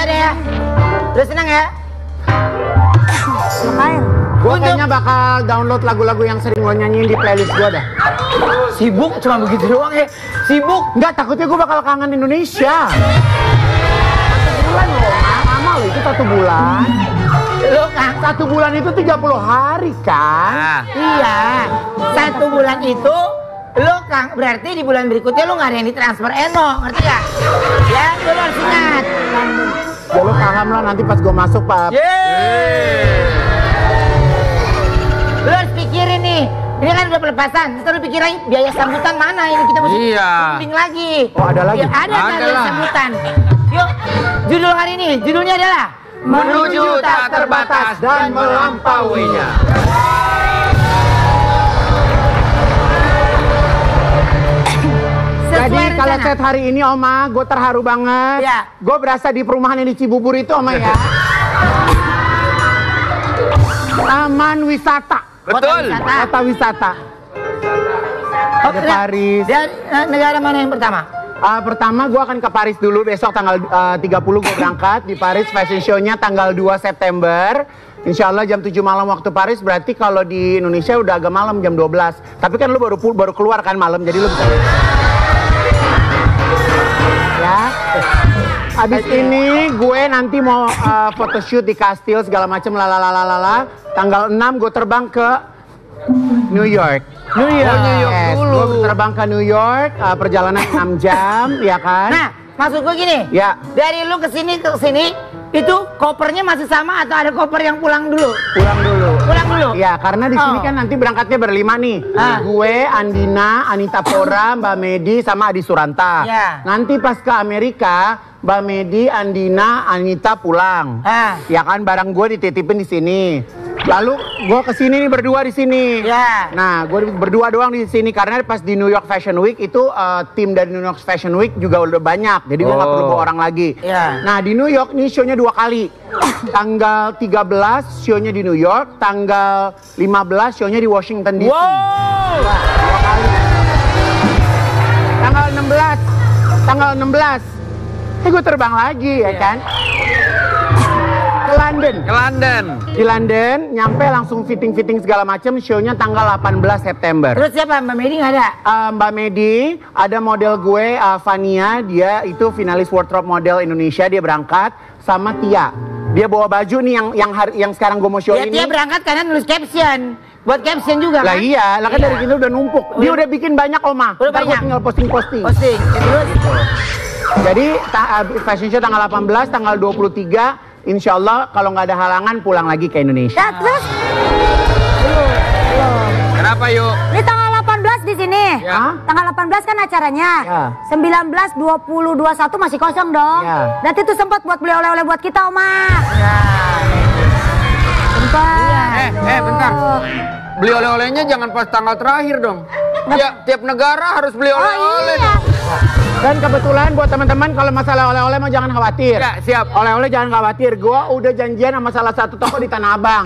deh ya. Udah senang ya? Ngapain? Gue kayaknya bakal download lagu-lagu yang sering gue nyanyiin di playlist gue dah. Sibuk cuma begitu doang ya. Sibuk. Enggak, takutnya gue bakal kangen Indonesia. 1 bulan loh, lama loh itu 1 bulan. Lo kan 1 bulan itu 30 hari kan? iya. 1 bulan itu lo Kang, berarti di bulan berikutnya lo nggak ada yang ditransfer Eno, ngerti gak? Ya, lo harus ingat. Ya lo paham lah nanti pas gue masuk Pak. Lo harus pikirin nih, ini kan udah pelepasan, terus lo pikirin biaya sambutan mana ini kita mesti bimbing lagi. Oh ada lagi? Ya, ada biaya sambutan. Yuk, judul hari ini, judulnya adalah Menuju tak terbatas dan melampauinya. Jadi kalau set hari ini Oma, gue terharu banget. Ya. Gue berasa di perumahan yang di Cibubur itu Oma ya. Taman wisata. Betul. Kota wisata. Ada Paris. Dan negara mana yang pertama? Pertama gue akan ke Paris dulu besok tanggal 30 gue berangkat di Paris fashion show-nya tanggal 2 September. Insya Allah jam 7 malam waktu Paris, berarti kalau di Indonesia udah agak malam jam 12. Tapi kan lu baru keluar kan malam, jadi lu bisa. Ya. Abis ini gue nanti mau photoshoot di kastil segala macem lalalala. Tanggal 6 gue terbang ke New York. New York Yes, dulu. gue terbang ke New York, perjalanan 6 jam, ya kan? Nah, maksud gue gini. Ya. Dari lu ke sini, itu kopernya masih sama atau ada koper yang pulang dulu? Pulang dulu. Pulang dulu? Ya, karena di sini kan nanti berangkatnya berlima nih. Gue, Andina, Anita Pora, Mbak Medi, sama Adi Suranta. Ya. Nanti pas ke Amerika, Mbak Medi, Andina, Anita pulang. Ya kan, barang gue dititipin di sini. Lalu gue kesini nih berdua di sini. Ya. Nah, gue berdua doang di sini karena pas di New York Fashion Week itu tim dari New York Fashion Week juga udah banyak. Jadi gue nggak perlu bawa orang lagi. Ya. Nah, di New York nih show-nya 2 kali. Tanggal 13 show-nya di New York, tanggal 15 show-nya di Washington DC. Wow. 2 kali. Tanggal 16. Gue terbang lagi ya kan. Ke London. Di London, nyampe langsung fitting segala macam. Show-nya tanggal 18 September. Terus siapa? Mbak Medi nggak ada? Mbak Medi, ada model gue, Fania. Dia itu finalis wardrobe model Indonesia. Dia berangkat sama Tia. Dia bawa baju nih yang sekarang gue mau show Ya, ini. dia berangkat karena nulis caption. Buat caption juga Lah kan? iya, lah kan dari sini udah numpuk. Dia udah bikin banyak Oma. Udah Ntar gue banyak? tinggal posting. Posting. Ya, terus? Jadi fashion show tanggal 18, tanggal 23. Insya Allah kalau nggak ada halangan pulang lagi ke Indonesia. Ya, terus? Kenapa yuk? Ini tanggal 18 di sini. Ya. Tanggal 18 kan acaranya. Ya. 19, 20, 21 masih kosong dong. Ya. Berarti itu sempat buat beli oleh-oleh buat kita, Oma. Ya. Sempat. Bentar. Beli oleh-olehnya jangan pas tanggal terakhir dong. Ya, tiap negara harus beli oleh-oleh. Iya. Dan kebetulan buat teman-teman kalau masalah oleh-oleh mah jangan khawatir. Ya, siap. Oleh-oleh jangan khawatir. Gua udah janjian sama salah satu toko di Tanah Abang.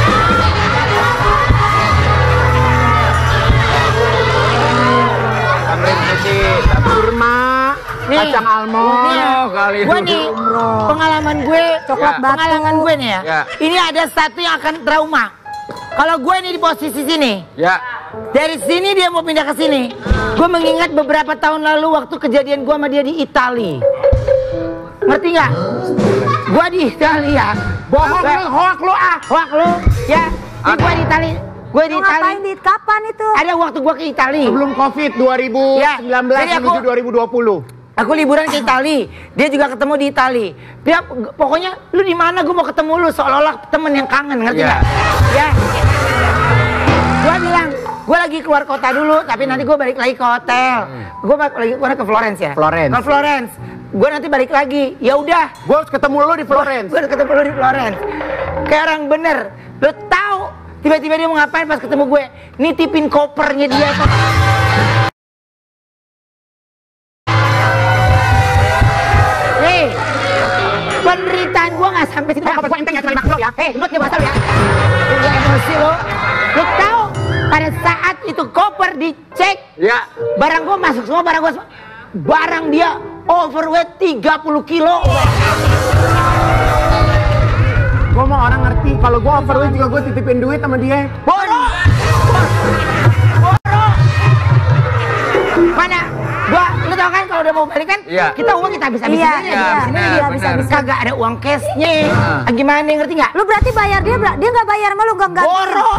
Kurma, kacang almond. Kali Gue nih, pengalaman gue, Coklat batu. pengalaman gue nih ya. Ya. Ini ada satu yang akan trauma. Kalau gue nih di posisi sini, Ya. dari sini dia mau pindah ke sini. Gue mengingat beberapa tahun lalu waktu kejadian gue sama dia di Itali. Ngerti nggak? Gue di Italia. Bohong lu, hoak lu ah. Hoak lu, ya. Ini gue di Itali. Gue di Lu Itali. ngapain di kapan itu? Ada waktu gue ke Itali. Sebelum Covid 2019 Ya, jadi menuju 2020. Aku liburan ke Itali, dia juga ketemu di Itali. Dia pokoknya lu di mana gue mau ketemu lu seolah-olah temen yang kangen, ngerti nggak? Ya. Gua bilang, gue lagi keluar kota dulu, tapi nanti gue balik lagi ke hotel. Gue lagi ke Florence ya. Florence. Ke Florence. Gue nanti balik lagi. Ya udah. Gue harus ketemu lu di Florence. Gue ketemu lu di Florence. Kayak orang bener. Lu tahu tiba-tiba dia mau ngapain pas ketemu gue? Nitipin kopernya dia. Penderitaan gue gak sampai sini. Apa gue enteng ya cari maklum ya? Ingat ya basal ya. Lu emosi lo. Lu tahu pada saat itu koper dicek, Ya. barang gue masuk semua, barang gue semua. Barang dia overweight 30 kilo. Kalau gue overweight juga gue titipin duit sama dia. Boro. Mana? Lu tau kan kalau udah mau balik kan? Iya. Kita uang kita habis-habisin Iya, aja. iya, benar. Kagak ada uang cashnya. Gimana ngerti nggak? Lu berarti bayar dia nggak bayar sama lu nggak? Boro.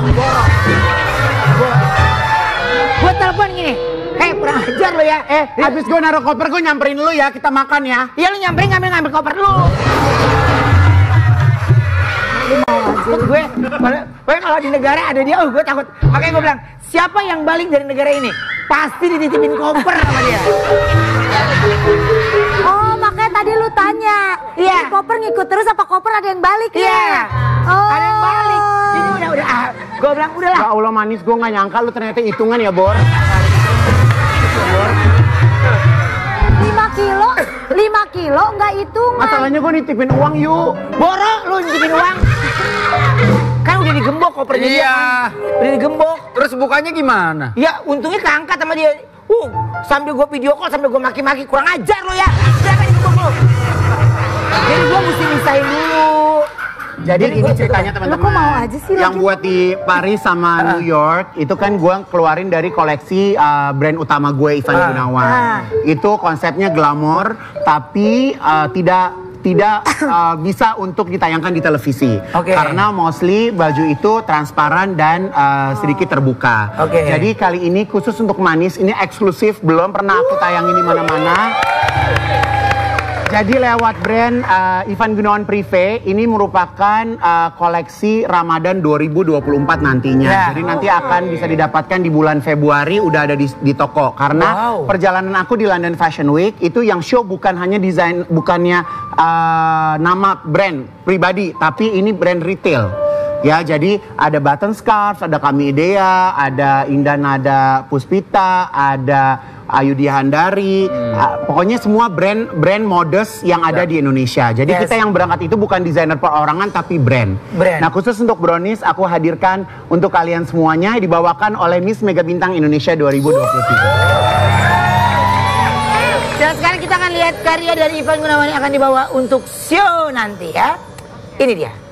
Gue telepon gini. Kurang ajar lo ya. Habis gue naruh koper gue nyamperin lu ya, kita makan ya. Iya lu nyamperin ngambil koper lu. Gue kalau di negara ada dia, gue takut. Makanya gue bilang, siapa yang balik dari negara ini pasti dititipin koper sama dia. Oh, makanya tadi lu tanya. Iya. Ini koper ngikut terus apa koper ada yang balik ya? Iya. Oh. Ada yang balik. Jadi udah. Gue bilang udahlah. Ya Allah manis, gue nggak nyangka lu ternyata hitungan ya, Bor. 5 kilo nggak hitungan. Masalahnya gue nitipin uang yuk. Boro, lu nyicipin uang. Kan udah digembok kopernya dia. Iya. Udah digembok. Terus bukanya gimana? Ya untungnya keangkat sama dia. Sambil gue video call, sambil gue maki-maki. Kurang ajar lo ya. Berapa digembok lo? Jadi gue mesti misahin dulu. Jadi ini ceritanya Lu teman-teman. kok mau aja sih Yang lagi? buat di Paris sama New York itu kan gue keluarin dari koleksi brand utama gue Ivan Gunawan. Itu konsepnya glamor tapi tidak bisa untuk ditayangkan di televisi. Oke. Karena mostly baju itu transparan dan sedikit terbuka. Oke. Jadi kali ini khusus untuk Manis ini eksklusif, belum pernah aku tayangin di mana-mana. Jadi lewat brand Ivan Gunawan Privé, ini merupakan koleksi Ramadan 2024 nantinya. Ya. Jadi nanti akan bisa didapatkan di bulan Februari, udah ada di toko. Karena perjalanan aku di London Fashion Week itu yang show bukan hanya desain, bukannya nama brand pribadi, tapi ini brand retail. Ya, jadi ada Button Scarf, ada Kami Idea, ada Indah Nada Puspita, ada Ayudhya Handari, pokoknya semua brand modest yang ada di Indonesia. Jadi kita yang berangkat itu bukan desainer perorangan tapi brand. Nah khusus untuk Brownies aku hadirkan untuk kalian semuanya dibawakan oleh Miss Mega Bintang Indonesia 2023. Dan sekarang kita akan lihat karya dari Ivan Gunawan yang akan dibawa untuk show nanti ya. Ini dia.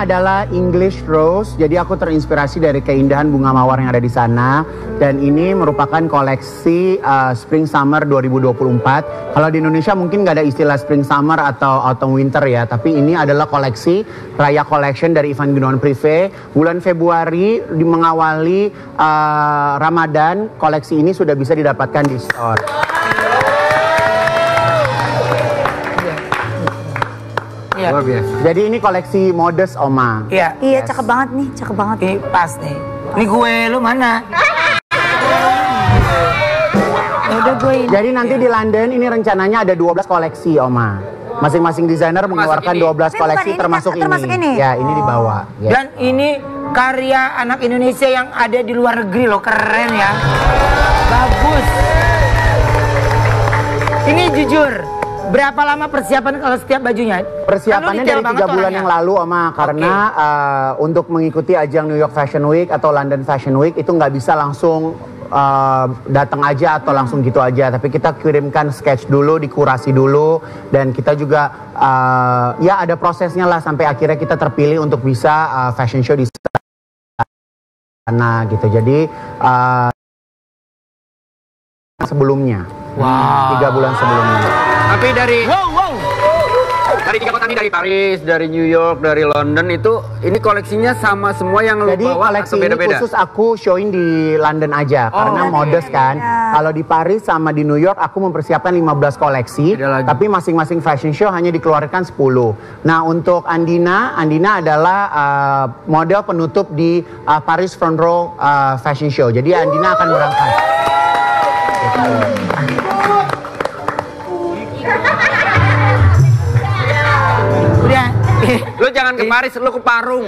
Namanya adalah English Rose. Jadi aku terinspirasi dari keindahan bunga mawar yang ada di sana. Dan ini merupakan koleksi Spring Summer 2024. Kalau di Indonesia mungkin nggak ada istilah Spring Summer atau Autumn Winter ya. Tapi ini adalah koleksi Raya Collection dari Ivan Gunawan Privé. Bulan Februari mengawali Ramadan, koleksi ini sudah bisa didapatkan di store. Iya. Luar biasa. Jadi ini koleksi modest Oma. Iya. Iya, cakep banget nih, cakep banget. Ini pas nih. Ini gue, lu mana? Ya udah gue ini. Jadi nanti di London ini rencananya ada 12 koleksi Oma. Masing-masing desainer mengeluarkan 12 Tapi bukan koleksi ini, termasuk termasuk ini. Ya, ini dibawa. Ya. Dan ini karya anak Indonesia yang ada di luar negeri loh, keren ya. Bagus. Ini jujur, berapa lama persiapan kalau setiap bajunya? Persiapannya dari 3 bulan yang lalu Oma. Karena untuk mengikuti ajang New York Fashion Week atau London Fashion Week itu nggak bisa langsung datang aja atau langsung gitu aja, tapi kita kirimkan sketch dulu, dikurasi dulu, dan kita juga ya ada prosesnya lah sampai akhirnya kita terpilih untuk bisa fashion show di sana gitu. Jadi sebelumnya, 3 bulan sebelumnya. Tapi dari dari 3 kota ini, dari Paris, dari New York, dari London itu, ini koleksinya sama semua yang lu Jadi bawa koleksi atau ini beda-beda? khusus aku showing di London aja karena modest kan. Kalau di Paris sama di New York aku mempersiapkan 15 koleksi, Beda lagi. tapi masing-masing fashion show hanya dikeluarkan 10. Nah, untuk Andina adalah model penutup di Paris Front Row Fashion Show. Jadi Andina akan berangkat. Udah. Lu jangan ke Paris, lu ke Parung.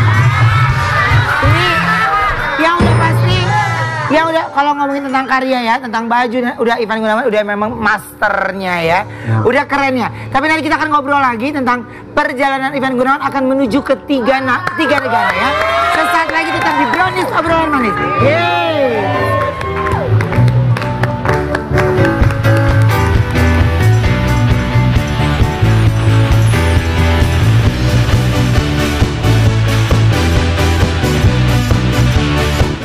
Ini yang udah pasti, yang udah kalau ngomongin tentang karya ya, tentang baju, udah Ivan Gunawan udah memang masternya ya, udah keren ya. Tapi nanti kita akan ngobrol lagi tentang perjalanan Ivan Gunawan akan menuju ke tiga negara ya. Sesaat lagi tetap di Brownies Obrolan Manis. Yeay.